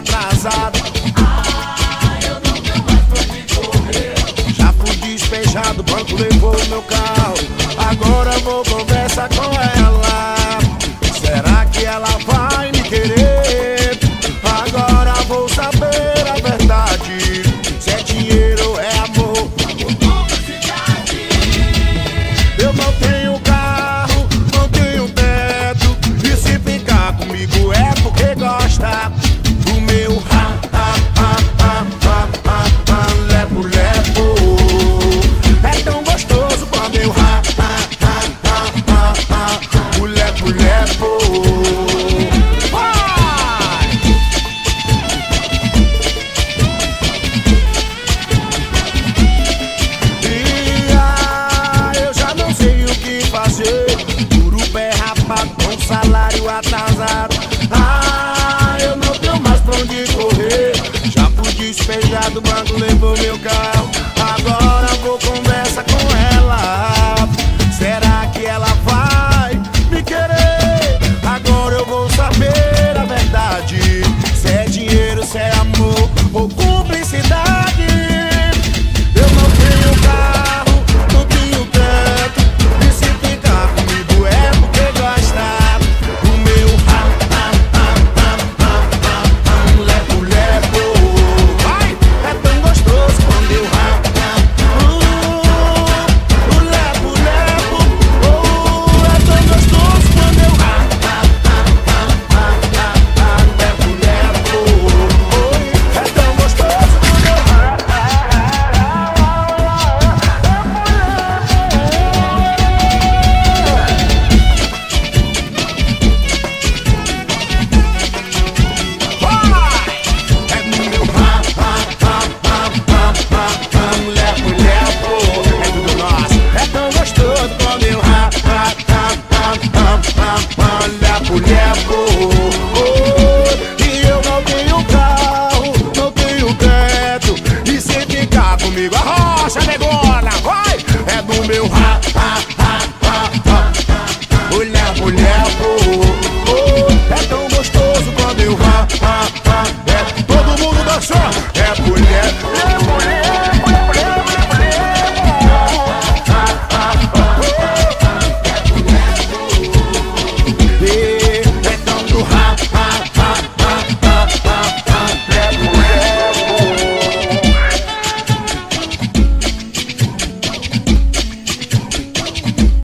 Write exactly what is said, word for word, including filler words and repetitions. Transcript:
atrasado. Ah, eu não tenho mais pra onde correr. Já fui despejado, o banco levou o meu carro. Agora vou conversar com ela. Será que ela vai me querer? Agora vou saber a verdade. Se é dinheiro ou é amor. Eu não tenho carro, não tenho teto. E se ficar comigo é porque gosta do meu ha, ha, ha, ha, ha, ha, ha, lepo, lepo. É tão gostoso quando eu ha, ha, ha, ha, ha, ha, o lepo, lepo. Vai! E ah, eu já não sei o que fazer. Por o pé rapado com salário atrasado. Ah, eu não tenho mais pra onde correr. Já fui despejado, o banco levou meu carro. Agora vou conversar com ela. Será que ela vai me querer? Agora eu vou saber a verdade. Se é dinheiro, se é amor ou cumplicidade. Eu não tenho carro, não tenho teto. E se ficar comigo é porque gosta do meu ha, ha, ha, ha, ha, ha, ha, lepo, lepo. Vai! É tão gostoso quando eu ha, ha, uh, o lepo, lepo. Oh, é tão gostoso quando eu ha, ha, ha, ha, ha, ha, ha, lepo, lepo. Oh, é tão gostoso quando eu ha, ha, ha, é no meu ha, ha, ha, ha, ha, ha, ha, lepo, lepo. É tudo nosso. É tão gostoso quando eu ha, ha, ha, ha, ha, ha, ha, lepo, lepo. Oh, e eu não tenho carro, não tenho teto. E se ficar comigo a rocha negona, vai! É do meu ha, ha,